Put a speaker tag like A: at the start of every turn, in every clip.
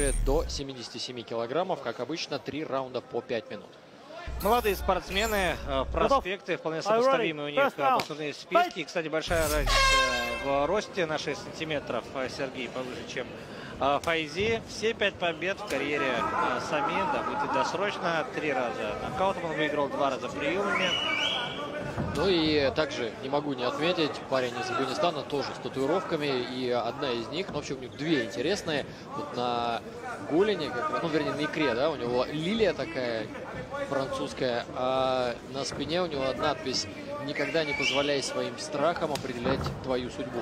A: категория до 77 килограммов. Как обычно, 3 раунда по 5 минут.
B: Молодые спортсмены, проспекты, вполне сопоставимые у них послужные списки. И, кстати, большая разница в росте на 6 сантиметров. Сергей повыше, чем Файзи. Все 5 побед в карьере Сами добыты досрочно. 3 раза нокаутом он выиграл, 2 раза приемами.
A: Ну и также не могу не отметить, парень из Афганистана тоже с татуировками. И одна из них, ну вообще у них 2 интересные. Вот на голене, ну вернее на икре, да, у него лилия такая французская, а на спине у него надпись: «Никогда не позволяй своим страхам определять твою судьбу».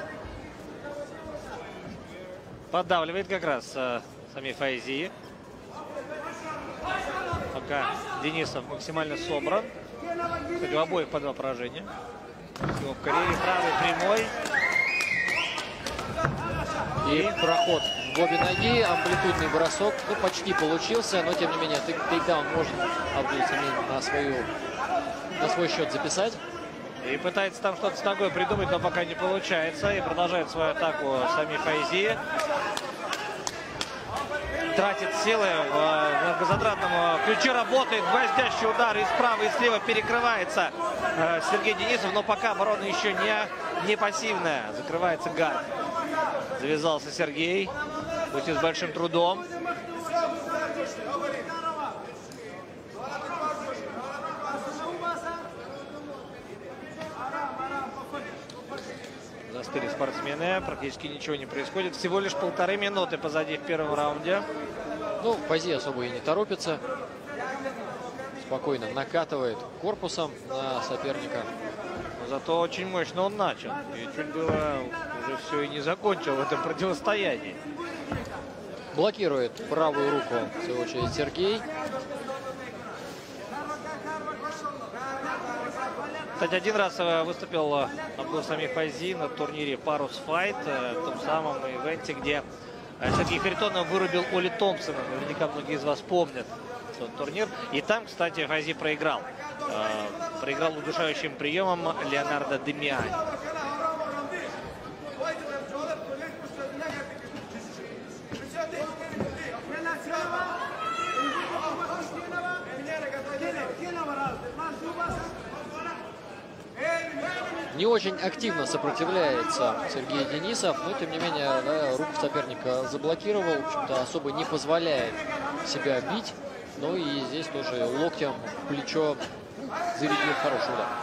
B: Поддавливает как раз Сами Файзи. Пока Денисов максимально собран. Кстати, у обоих по 2 поражения. Его в карьере правый прямой.
A: И проход в обе ноги, амплитудный бросок. Ну, почти получился, но тем не менее тейкдаун может Абдул-Самин на свой счет записать.
B: И пытается там что-то с ногой придумать, но пока не получается. И продолжает свою атаку Сами Файзи. Тратит силы в многозатратном ключе, работает гвоздящий удар и справа, и слева перекрывается Сергей Денисов, но пока оборона еще не пассивная. Закрывается гард. Завязался Сергей, пусть и с большим трудом. Застыли спортсмены, практически ничего не происходит. Всего лишь 1,5 минуты позади в первом раунде.
A: Ну, Файзи особо и не торопится. Спокойно накатывает корпусом на соперника.
B: Но зато очень мощно он начал. И чуть было уже все и не закончил в этом противостоянии.
A: Блокирует правую руку, в свою очередь, Сергей.
B: Кстати, один раз выступил Абдул-Сами Файзи на турнире Парус Файт, в том самом ивенте, где Сергей Харитонов вырубил Оли Томпсона. Наверняка многие из вас помнят тот турнир. И там, кстати, Файзи проиграл. Проиграл удушающим приемом Леонардо Демиани.
A: Не очень активно сопротивляется Сергей Денисов, но тем не менее, да, руку соперника заблокировал, в общем-то особо не позволяет себя бить. Ну и здесь тоже локтем в плечо зарядил хороший удар.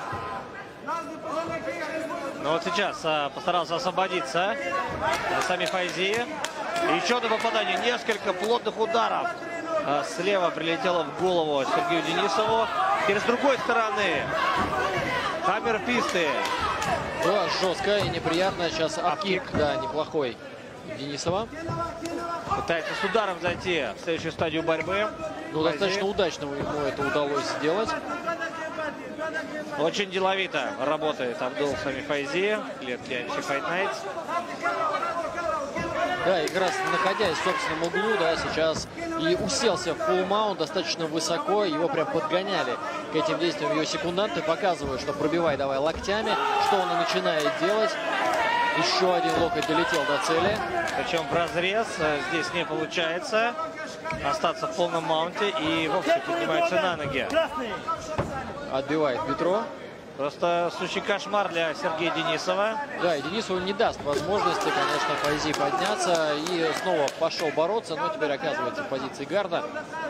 B: Ну вот сейчас постарался освободиться Сами Файзи. Еще одно попадание, несколько плотных ударов. Слева прилетело в голову Сергею Денисову. И с другой стороны хаммерфисты.
A: Да, жестко и неприятно. Сейчас апкик, да, неплохой Денисова.
B: Пытается с ударом зайти в следующую стадию борьбы.
A: Ну, достаточно удачно ему это удалось сделать.
B: Очень деловито работает Абдул-Сами Файзи, клетки MC Fight Nights.
A: Да, и как раз находясь в собственном углу, да, сейчас и уселся в full mount достаточно высоко, его прям подгоняли к этим действиям его секунданты, показывают, что пробивай давай локтями, что он и начинает делать. Еще один локоть долетел до цели.
B: Причем в разрез здесь не получается остаться в полном маунте и вовсе поднимается на ноги.
A: Отбивает бедро.
B: Просто сущий кошмар для Сергея Денисова.
A: Да, и Денисову не даст возможности, конечно, Файзи подняться. И снова пошел бороться, но теперь оказывается в позиции гарда.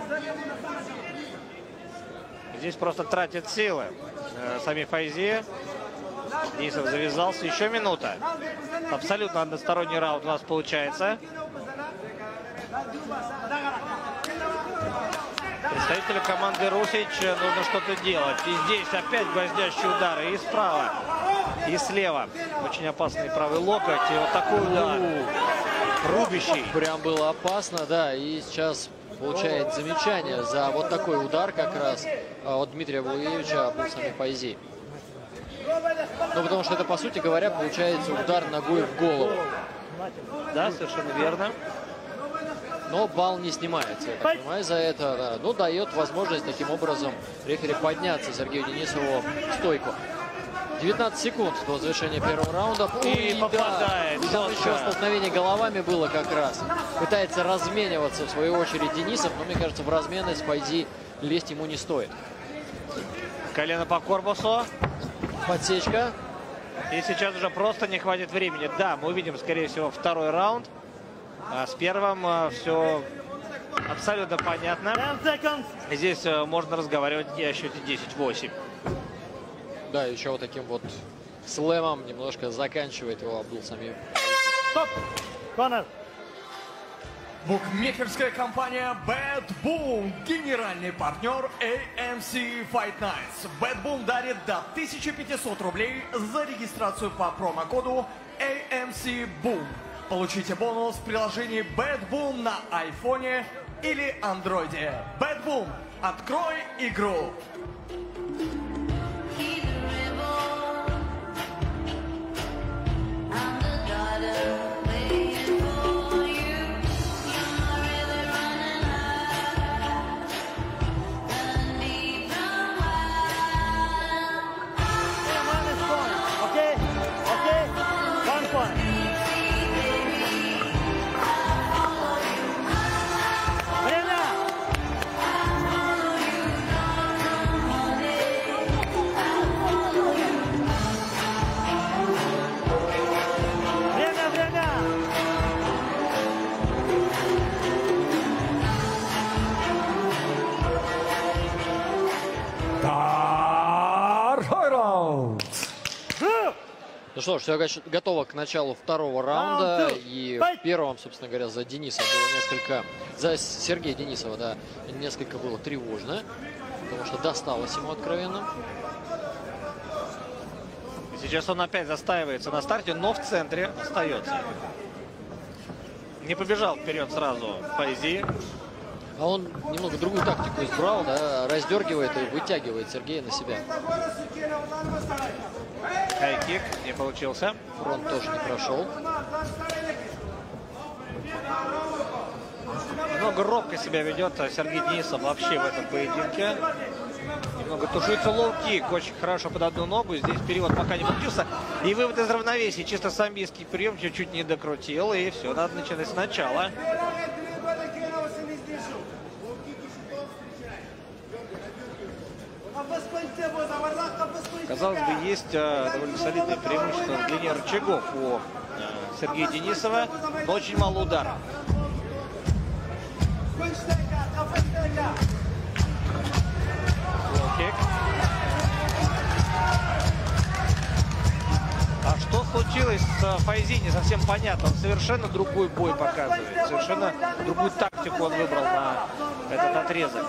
B: Здесь просто тратит силы Сами Файзи. Денисов завязался. Еще минута. Абсолютно односторонний раунд у нас получается. Представителю команды Русич нужно что-то делать. И здесь опять гвоздящие удары. И справа, и слева. Очень опасный правый локоть. И вот такой удар. Рубящий.
A: Прям было опасно, да. И сейчас получает замечание за вот такой удар как раз от Дмитрия Булуевича Абдул-Сами Файзи. Ну, потому что это, по сути говоря, получается удар ногой в голову.
B: Да, совершенно верно.
A: Но балл не снимается, я так понимаю, за это. Да. Ну, дает возможность таким образом рефери подняться Сергею Денисову в стойку. 19 секунд до завершения первого раунда.
B: И попадает.
A: Да, там еще столкновение головами было как раз. Пытается размениваться, в свою очередь, Денисов. Но, мне кажется, в разменность Файзи лезть ему не стоит.
B: Колено по корпусу.
A: Подсечка.
B: И сейчас уже просто не хватит времени. Да, мы увидим, скорее всего, второй раунд. А с первым все абсолютно понятно. Здесь можно разговаривать и о счете 10-8.
A: Да, еще вот таким вот слэмом немножко заканчивает его Абдулсамим.
C: Стоп! Конор!
D: Букмекерская компания Bad Boom, генеральный партнер AMC Fight Nights. Bad Boom дарит до 1500 рублей за регистрацию по промокоду AMC Boom. Получите бонус в приложении Bad Boom на айфоне или андроиде. Bad Boom. Открой игру.
A: Ну что ж, все готово к началу второго раунда. И в первом, собственно говоря, за Дениса было несколько... За Сергея Денисова, да, несколько было тревожно. Потому что досталось ему откровенно.
B: Сейчас он опять застаивается на старте, но в центре остается. Не побежал вперед сразу Файзи.
A: А он немного другую тактику избрал, да, раздергивает и вытягивает Сергея на себя.
B: Хайкик не получился.
A: Фронт тоже не прошел.
B: Немного робко себя ведет Сергей Денисов вообще в этом поединке. Немного тушуется лоу-кик. Очень хорошо под одну ногу. Здесь перевод пока не получился. И вывод из равновесия. Чисто самбийский прием чуть-чуть не докрутил. И все, надо начинать сначала. Казалось бы, есть довольно солидное преимущество в длине рычагов у Сергея Денисова, но очень мало ударов. Лоу-кик. А что случилось с Файзи, не совсем понятно. Он совершенно другой бой показывает. Совершенно другую тактику он выбрал на этот отрезок.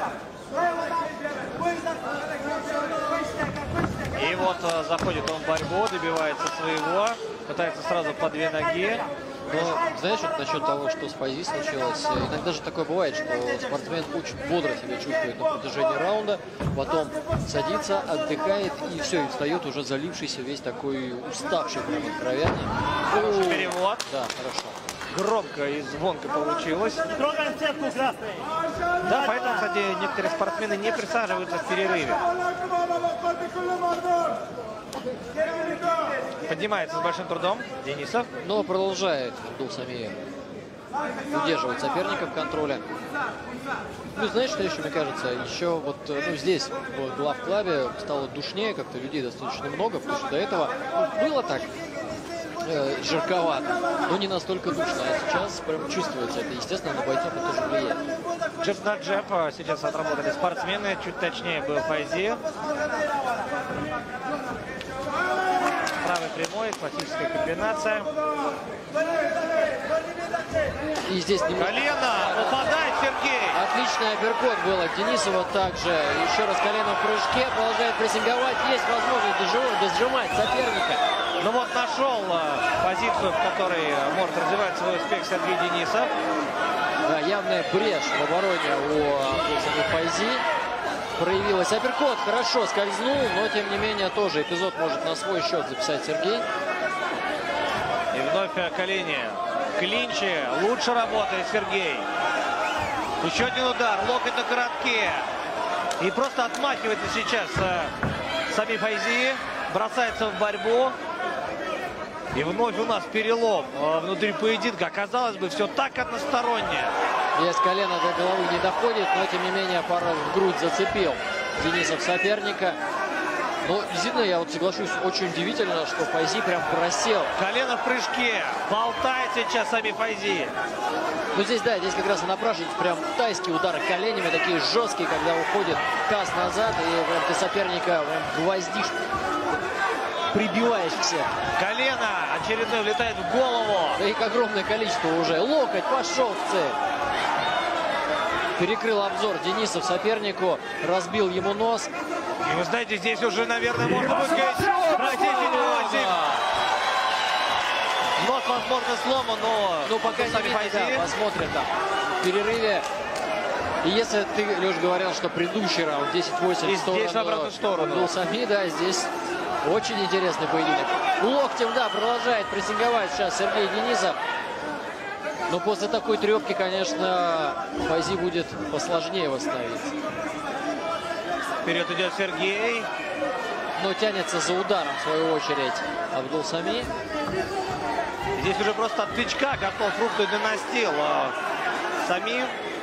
B: И вот заходит он в борьбу, добивается своего, пытается сразу по две ноги.
A: Но знаешь, вот насчет того, что с Файзи случилось, иногда же такое бывает, что спортсмен очень бодро себя чувствует на протяжении раунда, потом садится, отдыхает и все, и встает уже залившийся, весь такой уставший, прям откровенный.
B: Хороший перевод.
A: Да, хорошо.
B: Громко и звонко получилось.
C: Не трогаем сетку красный.
B: Да, поэтому, кстати, некоторые спортсмены не присаживаются в перерыве. Поднимается с большим трудом Денисов.
A: Но продолжает Абдулсамим удерживать соперника в контроле. Ну, знаешь, что еще, мне кажется, еще вот здесь, в главклабе, стало душнее, как-то людей достаточно много, потому что до этого было так жарковато, но не настолько душно. А сейчас прям чувствуется это. Естественно, на бойцов это тоже влияет.
B: Джеб на джеб сейчас отработали спортсмены. Чуть точнее был Файзи. Правый прямой, классическая комбинация.
A: И здесь немного...
B: Колено! Попадает Сергей!
A: Отличный апперкот был от Денисова. Также еще раз колено в прыжке. Продолжает прессинговать. Есть возможность дожимать соперника.
B: Ну вот нашел позицию, в которой может развивать свой успех Сергей Денисов.
A: Да, явная брешь в обороне у Файзи. Проявилась апперкот. Хорошо скользнул, но тем не менее тоже эпизод может на свой счет записать Сергей.
B: И вновь колени. Клинче. Лучше работает Сергей. Еще один удар. Локоть на коротке. И просто отмахивается сейчас Сами Файзи. бросается в борьбу. И вновь у нас перелом внутри поединка. Казалось бы, все так одностороннее.
A: Здесь колено до головы не доходит, но тем не менее пару в грудь зацепил Денисов соперника. Но действительно, я вот соглашусь, очень удивительно, что Файзи прям просел.
B: Колено в прыжке. Болтает сейчас сами Файзи.
A: Ну здесь, да, здесь как раз и напрашивается прям тайские удары коленями, такие жесткие, когда уходит таз назад, и прям ты соперника прям гвоздишь, прибиваешь всех.
B: Колено очередное влетает в голову.
A: Да их огромное количество уже. Локоть пошел в цель. Перекрыл обзор Денисов сопернику, разбил ему нос.
B: И вы знаете, здесь уже, наверное, можно будет говорить про 10-8. Нос, возможно, сломан, но...
A: Ну, пока не видно, да, посмотрим там. В перерыве. И если ты, Леш, говорил, что предыдущий раунд 10-8
B: в обратную сторону.
A: Был сами, да, здесь очень интересный поединок. Локтем, да, продолжает прессинговать сейчас Сергей Денисов. Но после такой трепки, конечно, Файзи будет посложнее восстановиться.
B: Вперед идет Сергей.
A: Но тянется за ударом, в свою очередь, Абдул Сами.
B: Здесь уже просто от тычка готов рухнуть на настил. Сами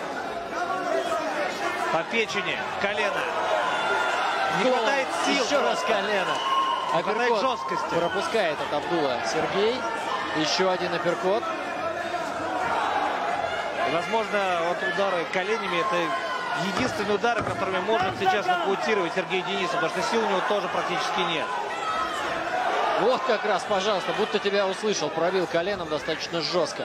B: по печени, колено. Не хватает сил.
A: Еще раз колено.
B: Не хватает
A: Апперкот
B: жесткости.
A: пропускает от Абдула Сергей. Еще один апперкот.
B: Возможно, вот удары коленями — это единственные удары, которыми может сейчас нокаутировать Сергей Денисов, потому что сил у него тоже практически нет.
A: Вот как раз, пожалуйста, будто тебя услышал. Пробил коленом достаточно жестко.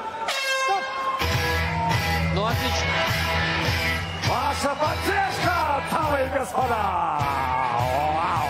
A: Ну, отлично.
E: Ваша поддержка, дамы и господа! Вау!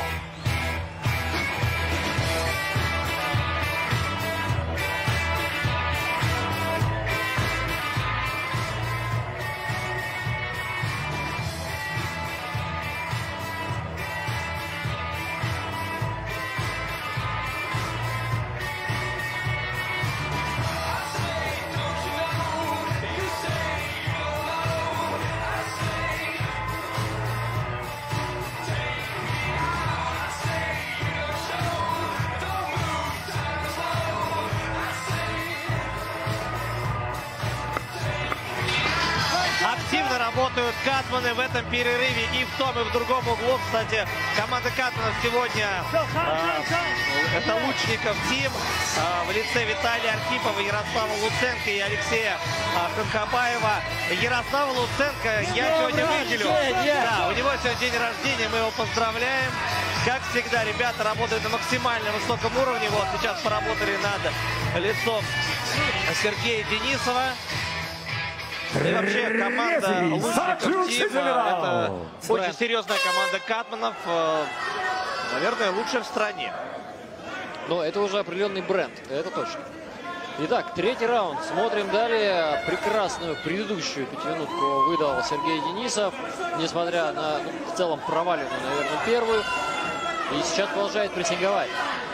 B: Активно работают Катманы в этом перерыве и в том, и в другом углу. Кстати, команда Катманов сегодня это Лучников Тим в лице Виталия Архипова, Ярослава Луценко и Алексея Конкобаева. Ярослава Луценко я сегодня выделю. Да, у него сегодня день рождения, мы его поздравляем. Как всегда, ребята работают на максимально высоком уровне. Вот сейчас поработали над лицом Сергея Денисова. И вообще команда Лучников Тим — это очень серьезная команда Катманов. Наверное, лучшая в стране.
A: Но это уже определенный бренд, это точно. Итак, третий раунд. Смотрим далее. Прекрасную предыдущую пятиминутку выдал Сергей Денисов, несмотря на в целом проваленную, наверное, первую. И сейчас продолжает прессинговать.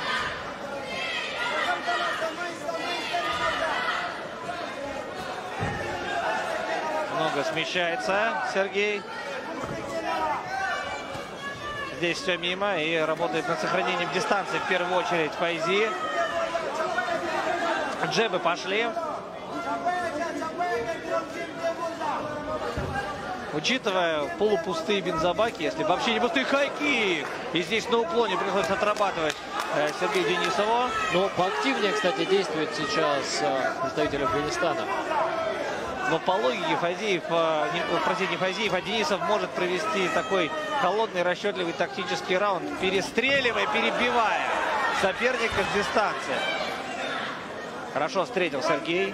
B: Много смещается Сергей. Здесь все мимо и работает над сохранением дистанции в первую очередь Файзи. Джебы пошли. Учитывая полупустые бензобаки, если вообще не пустые хайки, и здесь на уклоне приходится отрабатывать Сергею Денисову.
A: Но поактивнее, кстати, действует сейчас представитель Афганистана.
B: Но по логике Файзиев, простите, не Файзиев, а Денисов может провести такой холодный, расчетливый тактический раунд, перестреливая, перебивая соперника с дистанции. Хорошо встретил Сергей.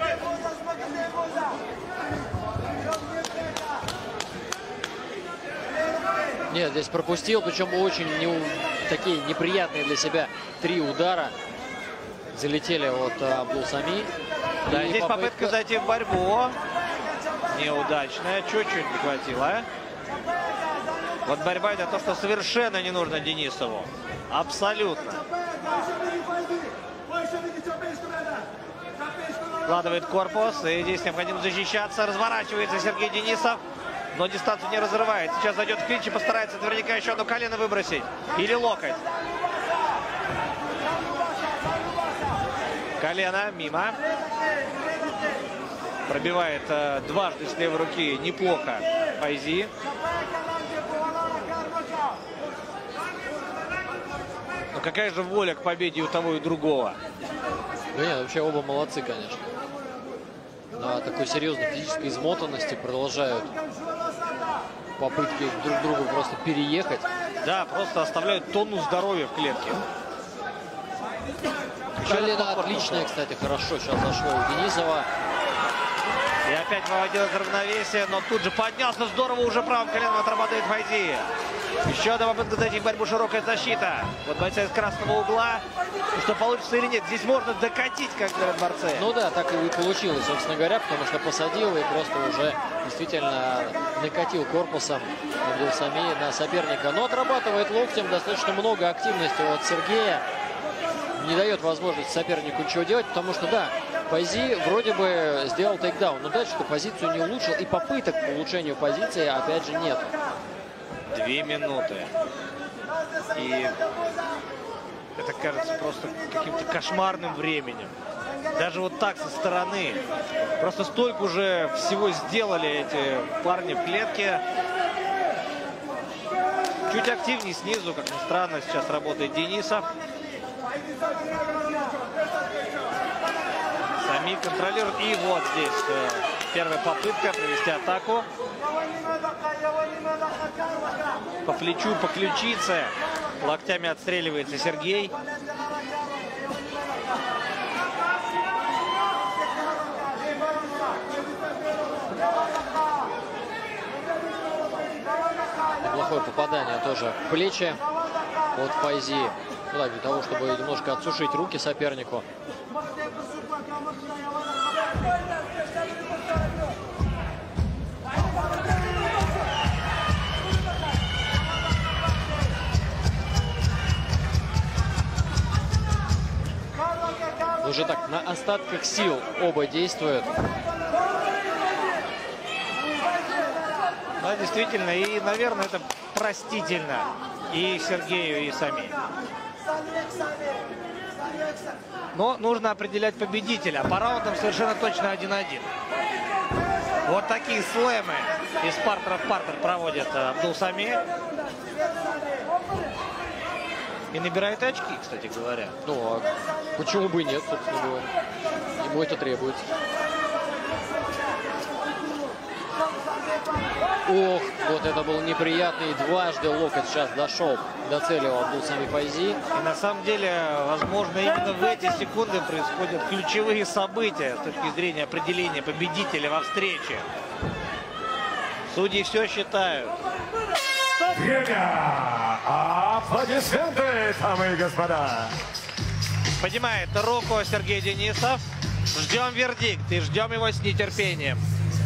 A: Нет, здесь пропустил, причем очень такие неприятные для себя 3 удара. Залетели от Абдул Сами.
B: Да, здесь попытка зайти в борьбу. Неудачная, чуть-чуть не хватило. Вот борьба — это то, что совершенно не нужно Денисову. Абсолютно. Вкладывает корпус, и здесь необходимо защищаться. Разворачивается Сергей Денисов, но дистанцию не разрывает. Сейчас зайдет в клинч и постарается наверняка еще одно колено выбросить. Или локоть. Колено мимо. Пробивает дважды с левой руки неплохо Файзи. Но какая же воля к победе у того и другого.
A: Да нет, вообще оба молодцы, конечно. На такой серьезной физической измотанности продолжают попытки друг другу просто переехать.
B: Да, просто оставляют тонну здоровья в клетке.
A: Колено отличное, кстати, хорошо сейчас зашло у Денисова.
B: И опять выводил из равновесия, но тут же поднялся здорово, уже правым коленом отрабатывает Файзи. Еще одна попытка зайти в борьбу, широкая защита. Вот бойца из красного угла. И что получится или нет, здесь можно докатить, как говорят борцы.
A: Ну да, так и получилось, собственно говоря, потому что посадил и просто уже действительно накатил корпусом Абдулсами на соперника. Но отрабатывает локтем, достаточно много активности от Сергея. Не дает возможность сопернику ничего делать, потому что, да, Файзи вроде бы сделал тейкдаун, но дальше-то позицию не улучшил, и попыток к улучшению позиции, опять же, нет.
B: 2 минуты. И это кажется просто каким-то кошмарным временем. Даже вот так со стороны. Просто столько уже всего сделали эти парни в клетке. Чуть активнее снизу, как ни странно, сейчас работает Денисов. Сами контролируют. И вот здесь первая попытка провести атаку. По плечу, по ключице. Локтями отстреливается Сергей.
A: Плохое попадание тоже в плечи от Файзи. Ну, да, для того, чтобы немножко отсушить руки сопернику. Уже так, на остатках сил оба действуют.
B: Да, действительно, и, наверное, это простительно и Сергею, и Сами. Но нужно определять победителя. По раундам совершенно точно 1-1. Вот такие слэмы из партера в партер проводит Абдулсами. И набирает очки, кстати говоря.
A: Ну, а почему бы и нет, собственно говоря. Ему это требуется. Ох, вот это был неприятный. Дважды локоть сейчас дошел до цели у Абдулсами Файзи.
B: И на самом деле, возможно, именно в эти секунды происходят ключевые события с точки зрения определения победителя во встрече. Судьи все считают.
E: Время! Аплодисменты, дамы и господа!
B: Поднимает руку Сергей Денисов. Ждем вердикт и ждем его с нетерпением.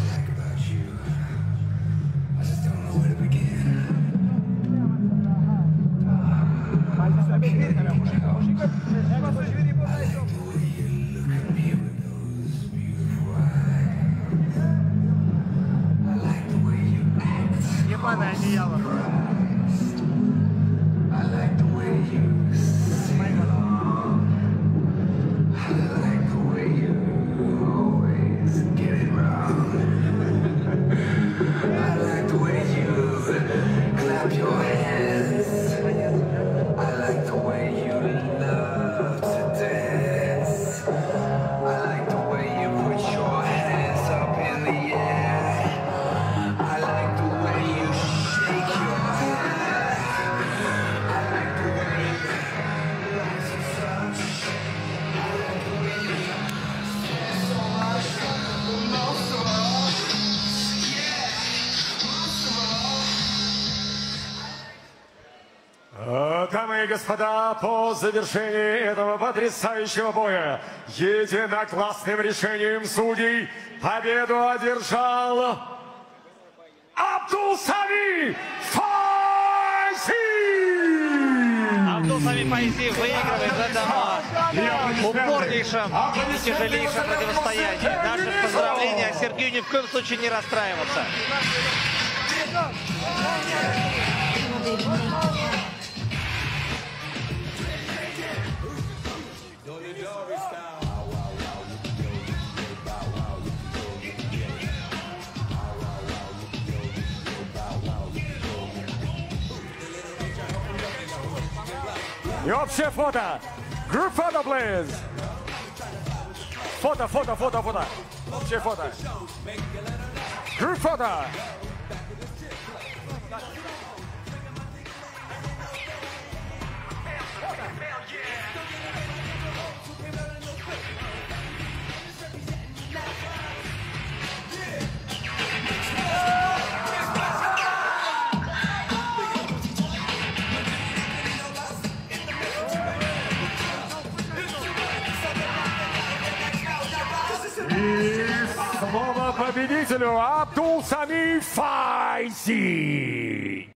E: Дамы и господа, по завершении этого потрясающего боя единогласным решением судей победу одержал Абдулсами Файзи!
B: Абдулсами Файзи выигрывает в этом упорнейшем и тяжелейшем противостоянии. Наши поздравления. Сергею ни в коем случае не расстраиваться.
E: И общее фото. Group photo, please. Фото. Общее фото. Group фото. И слово победителю Абдул Сами Файзи.